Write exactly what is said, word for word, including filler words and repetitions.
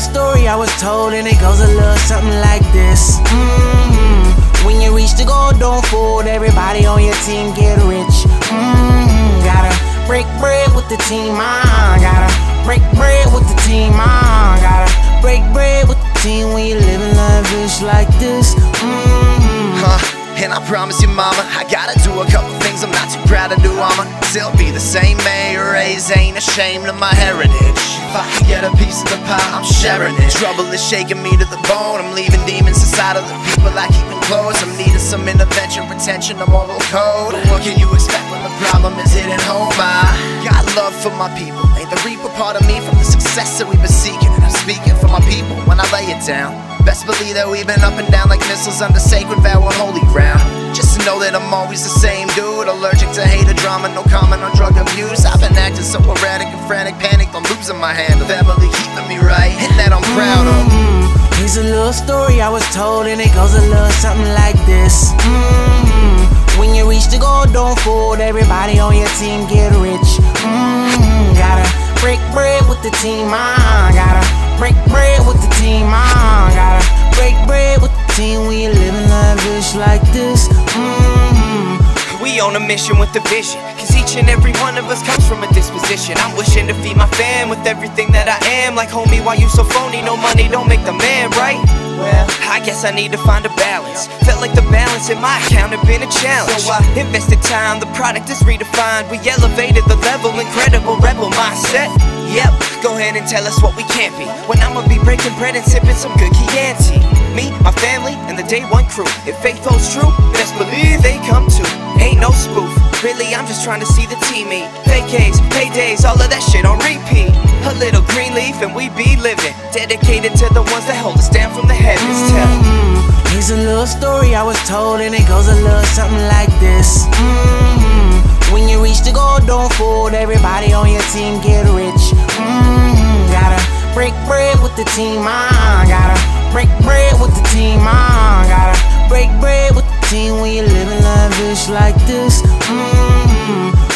story I was told, and it goes a little something like this. Mm-hmm. When you reach the goal, don't fold. Everybody on your team get rich. Mm-hmm. Gotta break bread with the team. Ah, gotta break bread with the team. Ah, gotta break bread with the team when you living lavish like this. Mm-hmm. Huh. And I promise you, mama, I gotta do a couple things I'm not too proud to do. I'ma still be the same mayor, raised, ain't ashamed of my heritage. If I can get a piece of the pie, I'm sharing it. Trouble is shaking me to the bone. I'm leaving demons inside of the people I keep in close. I'm needing some intervention, retention, a moral code. What can you expect when the problem is hitting home? I got love for my people. Ain't the reaper part of me from the success that we've been seeking? And I'm speaking for my people when I lay it down. Best believe that we've been up and down like missiles under sacred vow on holy ground. Just to know that I'm always the same dude, allergic to hate or drama, no comment on drug abuse. I've been acting so erratic and frantic, panicked, I'm losing my hand. The family keeping me right, and that I'm proud of. Mm-hmm. Here's a little story I was told, and it goes a little something like this. Mm-hmm. When you reach the goal, don't fold. Everybody on your team get rich. Mm-hmm. Gotta break bread with the team. Ah, gotta break bread with the team. Ah, gotta break bread with the team when you living lavish like this. Mm-hmm. We on a mission with a vision, cause each and every one of us comes from a disposition. I'm wishing to feed my fam with everything that I am. Like, homie, why you so phony? No money don't make the man, right? Well, I guess I need to find a balance. Felt like the balance in my account had been a challenge. So I invested time, the product is redefined. We elevated the level, incredible rebel mindset. Yep, go ahead and tell us what we can't be, when I'ma be breaking bread and sipping some good Chianti. Me, my family, and the day one crew. If faith holds true, best believe they come too. Ain't no spoof, really I'm just trying to see the team eat. Vacays, paydays, all of that shit on repeat. A little green leaf and we be living, dedicated to the ones that hold us down from the heavens. Mm-hmm. Here's a little story I was told, and it goes a little something like this. Mm-hmm. When you reach the goal, don't fold. Everybody on your team get rich. Mm-hmm. Gotta break bread with the team. Ah, gotta break bread with the team. Ah, gotta break bread with the team when you living lavish like this. Mm-hmm.